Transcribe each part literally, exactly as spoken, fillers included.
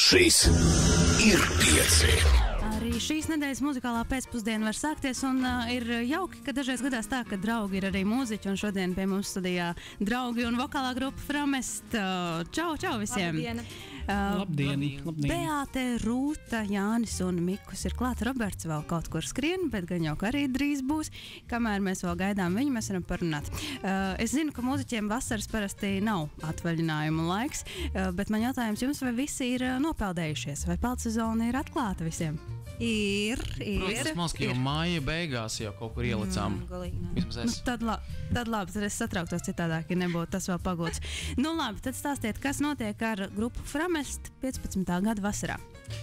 Šīs ir pieci. Arī šīs nedēļas muzikālā pēcpusdiena var sākties, un uh, ir jauki, ka dažreiz gadās tā, ka draugi ir arī mūziķi, un šodien pie mums studijā draugi un vokālā grupa Framest. Uh, čau, čau visiem! Labdien! Uh, Labdien, labdien. Beāte, Rūta, Jānis un Mikus ir klāt. Roberts vēl kaut kur skrien, bet gan jau ka arī drīz būs. Kamēr mēs vēl gaidām viņu, mēs varam parunāt. Uh, es zinu, ka mūziķiem vasaras parasti nav atvaļinājuma laiks, uh, bet man jautājums jums, vai visi ir uh, nopeldējušies? Vai peldsezona ir atklāta visiem? Ir, ir. Protams, mums, ka jau māja beigās jau kaut kur ielicām. Mm, Vismaz es. Nu, tad, la, tad labi, tad es satrauktos citādāk, ja nebūtu tas vēl pagūts. Nu labi, tad stāstiet, kas notiek ar grupu Framest piecpadsmitā gada vasarā.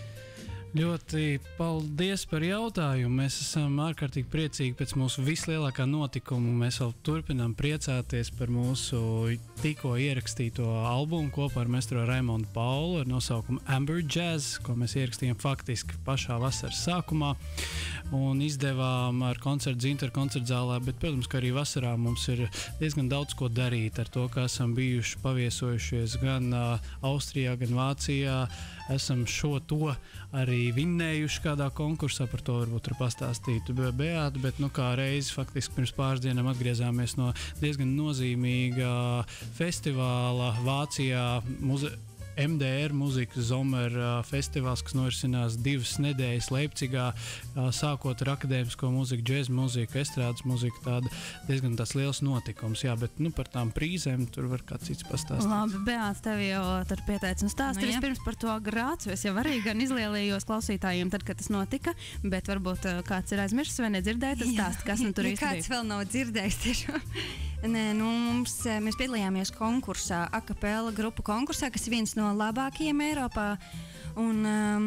Ļoti paldies par jautājumu. Mēs esam ārkārtīgi priecīgi pēc mūsu vislielākā notikuma. Mēs vēl turpinām priecāties par mūsu tikko ierakstīto albumu kopā ar maestro Raimondu Paulu ar nosaukumu Amber Jazz, ko mēs ierakstījām faktiski pašā vasaras sākumā un izdevām ar koncertu Zintaru koncertzālē, bet, protams, ka arī vasarā mums ir diezgan daudz ko darīt ar to, ka esam bijuši paviesojušies gan uh, Austrijā, gan Vācijā. Esam šo to arī vinnējuši kādā konkursā, par to varbūt tur pastāstītu Beāta, bet nu kā reizi faktiski pirms pāris dienām atgriezāmies no diezgan nozīmīga festivāla Vācijā, muze M D R Muzikas Zomer festivāls, kas norisinās divas nedēļas Leipcigā, sākot ar akadēmisko mūziku, džēz mūziku, estrādes mūziku, tāda diezgan tāds liels notikums, jā, bet nu par tām prīzēm tur var kāds cits pastāstīt. Labi, Beāta, tev jau tur pieteica un stāsti Nu, jā. vispirms par to grācu. Es jau arī gan izlielījos klausītājiem tad, kad tas notika, bet varbūt uh, kāds ir aizmirsis vai nedzirdēja, tad stāsti, kas nu tur Ja īsti kāds bija. vēl nav dzirdējis tiešām. Nē, nu, mums, mēs piedalījāmies konkursā, akapela grupu konkursā, kas ir viens no labākajiem Eiropā. Un um,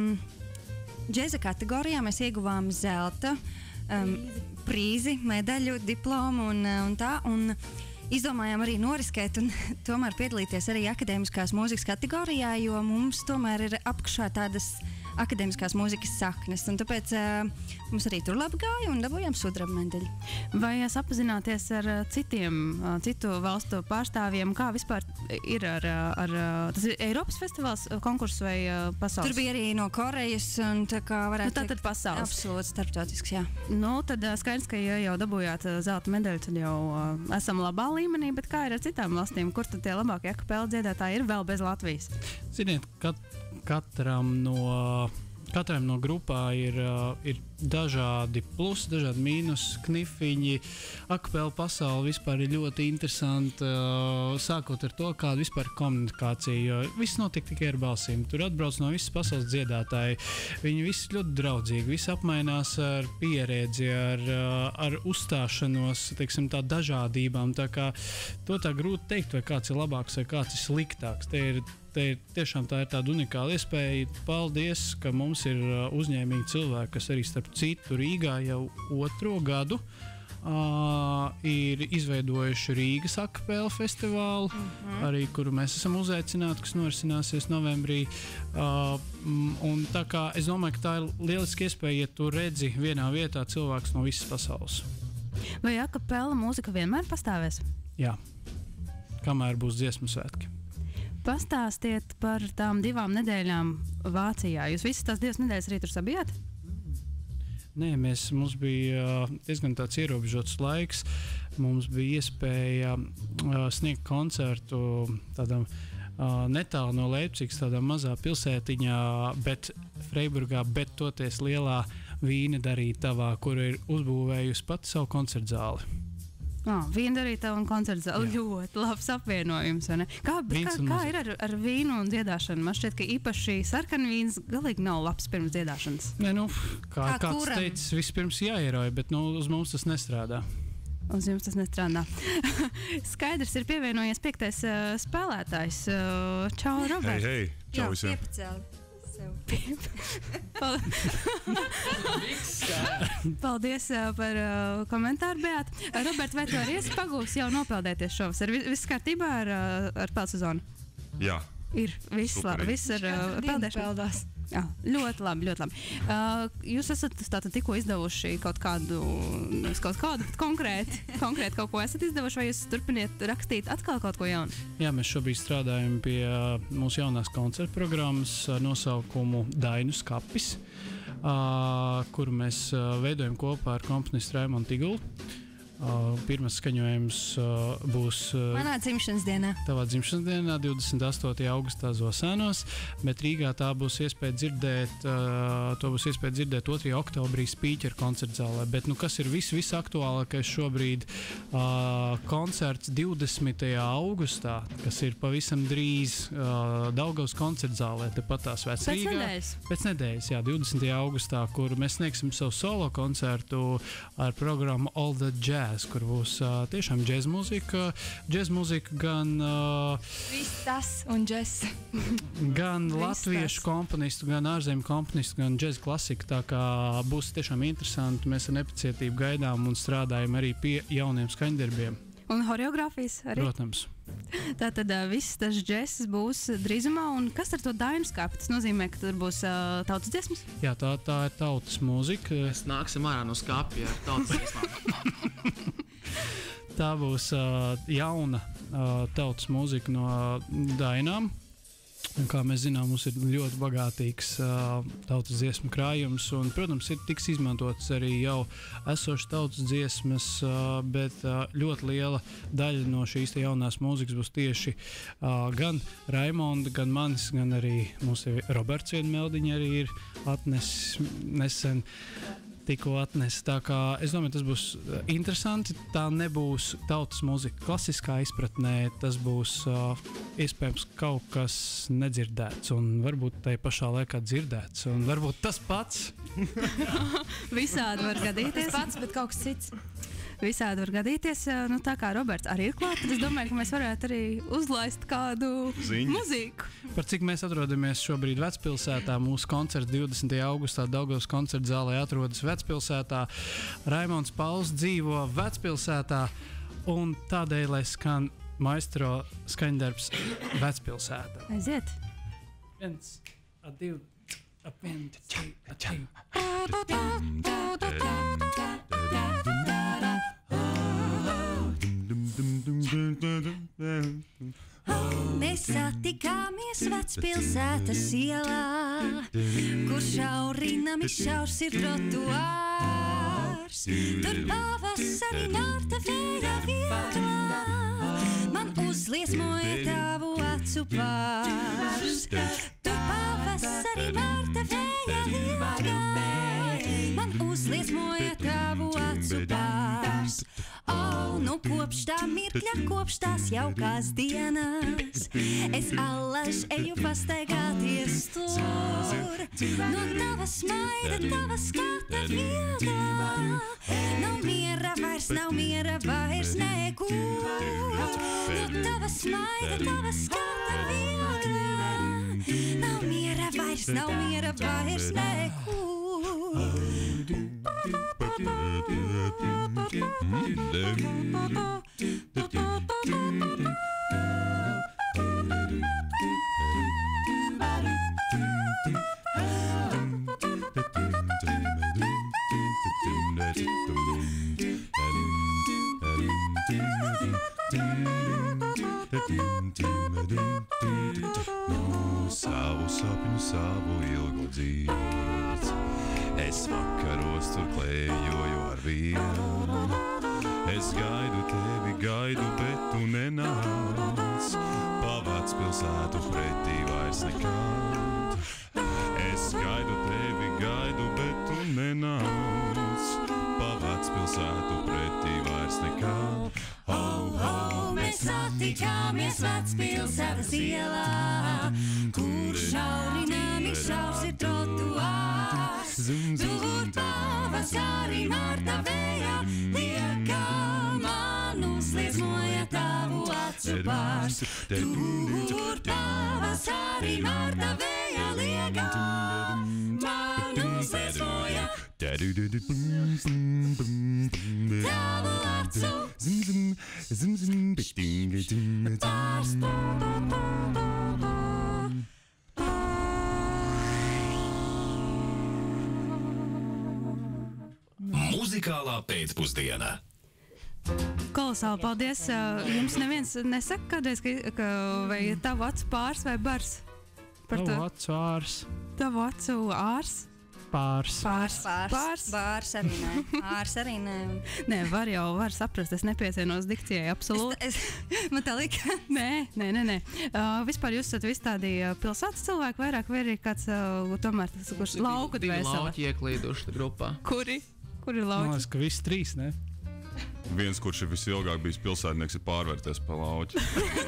džēza kategorijā mēs ieguvām zelta um, prīzi, medaļu, diplomu un, un tā. Un izdomājām arī noriskēt un tomēr piedalīties arī akadēmiskās mūzikas kategorijā, jo mums tomēr ir apakšā tādas akadēmiskās mūzikas saknes. Un tāpēc uh, mums arī tur labi gāja un dabūjām sudraba medaļu. Vai jūs apzināties ar uh, citiem, uh, citu valstu pārstāvjiem, kā vispār ir ar, uh, ar uh, tas ir Eiropas festivāls uh, konkurss vai uh, pasaules? Tur bija arī no Korejas un tā kā varētu Nu, tātad pasaules. Absolūti starptautisks, jā. Nu, tad uh, skaidrs, ka ja jau dabūjāt uh, zelta medaļu, tad jau uh, esam labā līmenī, bet kā ir ar citām valstīm? Kur tad tie labākie akapela dziedātāji ir vēl bez Latvijas? Ziniet, kat, katram no, katram no grupā ir, uh, ir dažādi plusi, dažādi mīnusi, knifiņi. Akapela pasaule vispār ir ļoti interesanta, uh, sākot ar to, kāda vispār ir komunikācija. Viss notiek tikai ar balsīm. Tur atbrauc no visas pasaules dziedātāji. Viņi visi ļoti draudzīgi, visi apmainās ar pieredzi, ar, uh, ar uzstāšanos, teiksim, tā dažādībām. Tā kā to tā grūti teikt, vai kāds ir labāks vai kāds ir sliktāks. Te ir Te ir, tiešām tā ir tāda unikāla iespēja. Paldies, ka mums ir uh, uzņēmīgi cilvēki, kas arī starp citu Rīgā jau otro gadu uh, ir izveidojuši Rīgas akapela festivālu, uh-huh. arī kuru mēs esam uzaicināti, kas norisināsies novembrī. Uh, un tā kā es domāju, ka tā ir lieliska iespēja, ja tu redzi vienā vietā cilvēkus no visas pasaules. Vai akapela mūzika vienmēr pastāvēs? Jā, kamēr būs dziesmu svētki. Pastāstiet par tām divām nedēļām Vācijā. Jūs visas tās divas nedēļas arī tur sabijāt? Nē, mēs, mums bija uh, diezgan tāds ierobežots laiks. Mums bija iespēja uh, sniegt koncertu tādam uh, netālu no Leipcigas, tādā mazā pilsētiņā, bet Freiburgā, bet toties lielā Vīna darītavā, kur ir uzbūvējusi pati savu koncertzāli. Oh, vīna darītava un koncerts ļoti labs apvienojums. Kā, kā, kā ir ar, ar vīnu un dziedāšanu? Man šķiet, ka īpaši sarkanvīns galīgi nav labs pirms dziedāšanas. Ne, nu, kā, Kā kāds kuram? teica, vispirms jāieroja, bet nu, uz mums tas nestrādā. Uz jums tas nestrādā. Skaidrs, ir pievienojies piektais uh, spēlētājs. Uh, čau, Robert. Hei, hei, čau visiem. Piepacēli sev. Paldies uh, par uh, komentāru, Beāta. Uh, Robert, vai tu arī esi pagūs jau nopeldēties šovasar? Vi- Viss kārtībā ar, uh, ar peldsezonu? Jā, Ir, viss, la, Superīgi. viss ar uh, peldēšanu. Peldās. Jā, ļoti labi, ļoti labi. Uh, jūs esat tātad tikko izdevuši kaut kādu, nevis kaut kādu, bet konkrēti, konkrēti kaut ko esat izdevuši, vai jūs turpiniet rakstīt atkal kaut ko jaunu? Jā, mēs šobrīd strādājam pie mūsu jaunās koncerta programmas ar nosaukumu Dainu skapis, uh, kuru mēs uh, veidojam kopā ar komponistu Raimondu Tigulu. Uh, pirmais skaņojums uh, būs uh, manā dzimšanas dienā. Tavā dzimšanas dienā, divdesmit astotajā augustā Zosānos, bet Rīgā tā būs iespēja dzirdēt, uh, to būs iespēja dzirdēt otrajā oktobrī Spīķera koncertzālē. Bet, nu, kas ir viss, viss aktuālākais šobrīd, uh, koncerts divdesmitajā augustā, kas ir pavisam drīz uh, Daugavas koncertzālē, tepat tās Vec Rīgā. Pēc nedēļas. Pēc nedēļas, jā, divdesmitajā augustā, kur mēs sniegsim savu solo koncertu ar programmu All the Jazz, kur būs uh, tiešām džēz mūzika, džēz mūzika gan, uh, Viss tas un džēz. gan Viss latviešu tas. komponistu, gan ārzemju komponistu, gan džēz klasika, tā kā būs tiešām interesanti. Mēs ar nepacietību gaidām un strādājam arī pie jauniem skaņdarbiem. Un horeogrāfijas arī? Protams. Tātad uh, viss tas džess būs drīzumā, un kas ar to Dainu skāpi? Tas nozīmē, ka tur būs uh, tautas dziesmas? Jā, tā, tā ir tautas mūzika. Mēs nāksim ārā no skapja ar tautas dziesmām. Tā būs uh, jauna uh, tautas mūzika no Dainām. Un, kā mēs zinām, mums ir ļoti bagātīgs uh, tautas dziesmu krājums, un, protams, ir tiks izmantotas arī jau esošas tautas dziesmas, uh, bet uh, ļoti liela daļa no šīs te jaunās mūzikas būs tieši uh, gan Raimonda, gan manis, gan arī mūsu Roberts Vienmeldiņa arī ir atnesis nesen. Tikko atnesa. Tā kā es domāju, tas būs interesanti. Tā nebūs tautas mūzika klasiskā izpratnē, tas būs uh, iespējams kaut kas nedzirdēts un varbūt tai pašā laikā dzirdēts. Un varbūt tas pats. Visādi var gadīties. Tas pats, bet kaut kas cits. Visādi var gadīties. Nu, tā kā Roberts arī ir klāt, tad es domāju, ka mēs varētu arī uzlaist kādu Ziņas. muziku. Par cik mēs atrodamies šobrīd Vecpilsētā, mūsu koncerts divdesmitajā augustā Daugavas koncerta zālē atrodas Vecpilsētā. Raimonds Pauls dzīvo Vecpilsētā, un tādēļ, lai skan maestro skaņdarbs Vecpilsētā. Aiziet! Viens, a divi, a viens, a čai, a čai. Mēs satikāmies Vecpilsētas ielā, kur šaurinam izšaurs ir trotuārs. Tur pavasarī nārta vēja vieglā, man uzliesmoja tavu acu pārs. Tur pavasarī nārta vēja vieglā, man uzliesmoja tavu acu pārs. Oh, nu kopš tā mirkļa, kopš tās jaukās dienas, es allaž eju pastaigāties tur. No tava smaida, tava skata vieglā, nav miera vairs, nav miera vairs nekur. No tava smaida, tava skata vieglā, nav miera vairs, nav miera vairs nekur. Savu sapņu, savu ilgu dzīvi, es vakaros tur klējoju ar vienu. Es gaidu tevi, gaidu, bet tu nenāc, pa Vecpilsētu pretī vairs nekad. Es gaidu tevi, gaidu, bet tu nenāc, pa Vecpilsētu pretī vairs nekad. Oh, oh, mēs satikāmies Vecpilsētas ielā, kur šaurinām izšaurs ir trotuārs. Tur pavasarī nārta vēja liekā, man uzliesmoja tavu acu pārs. Tur pavasarī nārta vēja liekā, man uzliesmoja tavu acu pārs. Muzikālā pēcpusdiena. Kolosāli, paldies. Uh, Jums neviens nesaka kādreiz, ka, ka vai tavu acu pārs vai bars? Par Tavu to acu ārs, tavu acu ārs? pārs. Pārs. Pārs. Pārs. Bārs arī nē. Ārs arī nē. Nē, var jau var saprast, es nepiecienos dikcijai absolūti. Es, es, man tā lika. Nē, nē, nē. nē. Uh, vispār jūs esat visi tādi uh, pilsētas cilvēki vairāk, vai arī kāds uh, tomēr tas, kurš lauku Divi dvēsele? lauki ieklīduši grupā. Kuri? Kuri Man lauki? liekas, ka visi trīs, ne? Viens, kurš ir visilgāk bijis pilsētnieks, ir pārvērties pa lauķi.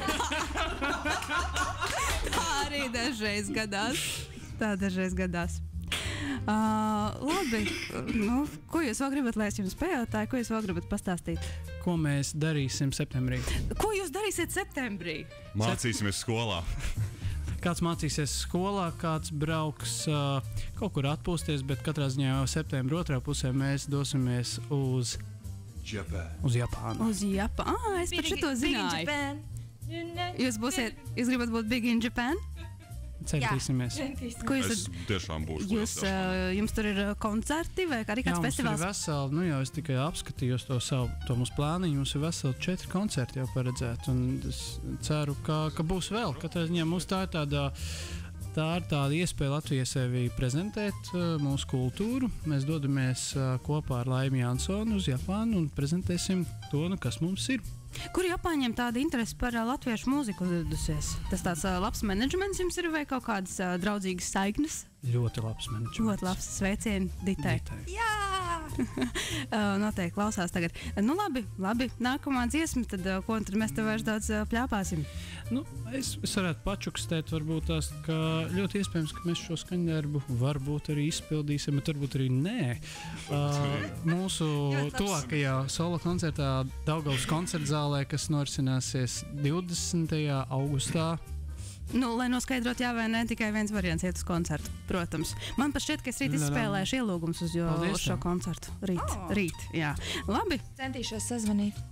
Tā arī dažreiz gadās. Tā dažreiz gadās. Uh, labi, nu, ko jūs vēl gribat, lai es jums pajautāju, ko jūs vēl gribat pastāstīt? Ko mēs darīsim septembrī? Ko jūs darīsiet septembrī? Mācīsimies skolā. Kāds mācīsies skolā, kāds brauks uh, kaut kur atpūsties, bet katrā ziņā jau septembra otrā pusē mēs dosimies uz, uz Japānu. Uz Japānu. Ah, es par šito zināju. Jūs būsiet, jūs gribat būt Big in Japan? Centīsimies. Ko jūs, Es tiešām būšu. jūs, uh, jums tur ir uh, koncerti vai arī Jā, kāds mums festivāls? ir veseli, nu jau es tikai apskatījos to savu, to mūsu plāniņu, mums ir veseli četri koncerti jau paredzēti, un es ceru, ka, ka būs vēl. Katrā ziņā mums tā ir tāda, tā ir tāda iespēja Latvijai sevi prezentēt uh, mūsu kultūru. Mēs dodamies uh, kopā ar Laimi Jansonu uz Japānu un prezentēsim to, nu, kas mums ir. Kur Japāņiem tāda interese par uh, latviešu mūziku uzvedusies? Tas tāds uh, labs menedžments jums ir vai kaut kādas uh, draudzīgas saiknes? Ļoti labs menedžments. Ļoti labs sveicieni Ditai. Ditai. Jā! Uh, noteikti klausās tagad. Uh, nu labi, labi, nākamā dziesma, tad uh, ko tad mēs te vairs daudz uh, pļāpāsim? Nu, es, es varētu pačukstēt, varbūt tās, ka ļoti iespējams, ka mēs šo skaņdarbu varbūt arī izpildīsim, bet varbūt arī nē. Uh, mūsu tuvākajā solo koncertā Daugavas koncertzālē, kas norisināsies divdesmitajā augustā. Nu, lai noskaidrotu, jā vai nē, tikai viens variants iet uz koncertu, protams. Man pat šķiet, ka es rīt izspēlēšu ielūgumus uz, jo, Paldies uz šo tev. koncertu. Rīt, Oh. rīt, jā. Labi. Centīšos sazvanīt.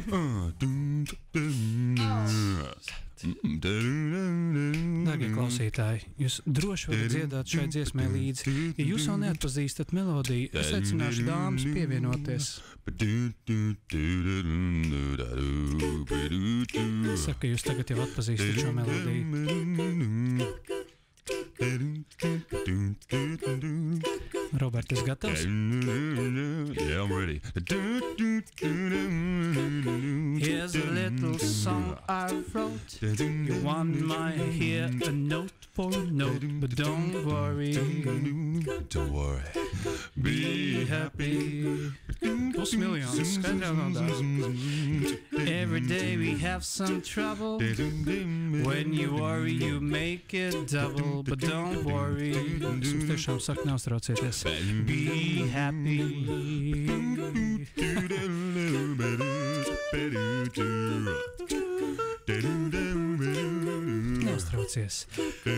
Darbie klausītāji, jūs droši varat dziedāt šai dziesmai līdzi. Ja jūs vēl neatpazīstat melodiju, es aicināšu dāmas pievienoties. Saka, jūs tagad jau atpazīstat šo melodiju. Robert, es gatavs? Yeah, I'm ready. Here's a little song I wrote. You want my hear a note for note, but don't worry. Don't worry. Be happy. Pusmiljons, skaidrā naudā. Every day we have some trouble. When you worry, you make it double, but don't worry. Es jums tiešām saku, neuztraucieties. Be happy. Neuztraucies.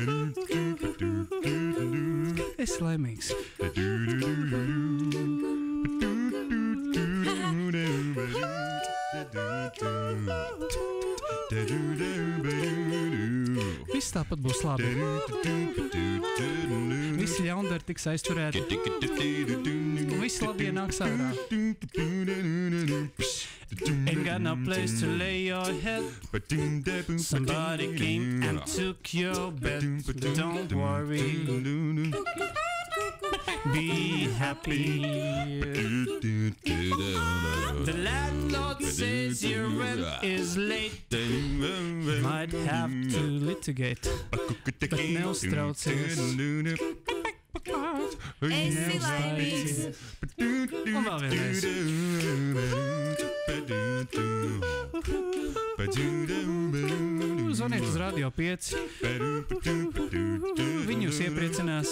Es laimīgs. Viss tāpat būs labi. Visi ļaundari tiks aizturēti. Un visi labi ienāks ārā. Ain't got no place to lay your head. Somebody came and took your bed. Don't worry. Be happy. The landlord says your rent is late. Might have to litigate. Bet neuztraucies. Esi laimīgs. Un vēl vienreiz. Zvaniet uz Radio pieci. Viņi jūs iepriecinās.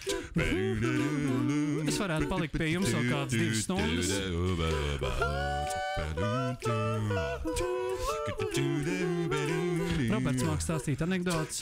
Es varētu palikt pie jums vēl kādas divas stundas. Roberts māk stāstīt anekdotas.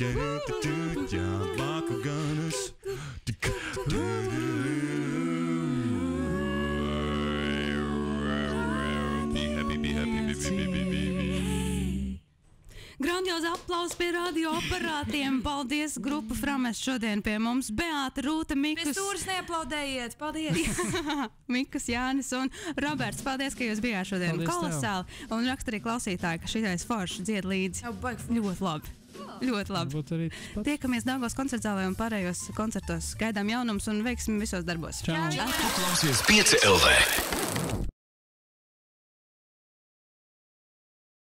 Grandioza aplausi pie radioaparātiem. Paldies, grupa Frames šodien pie mums. Beāta, Rūta, Mikus. Pēc stūras neaplaudējiet. Paldies. Mikus, Jānis un Roberts. Paldies, ka jūs bijāt šodien. Paldies Kolosāli. Un raksta arī klausītāji, ka šitais foršs dzied līdzi. Ļoti labi. Ļoti labi. Tiekamies Daugavas koncertzālē un pārējos koncertos. Gaidām jaunums un veiksim visos darbos. Čau. Klausies pieci L V.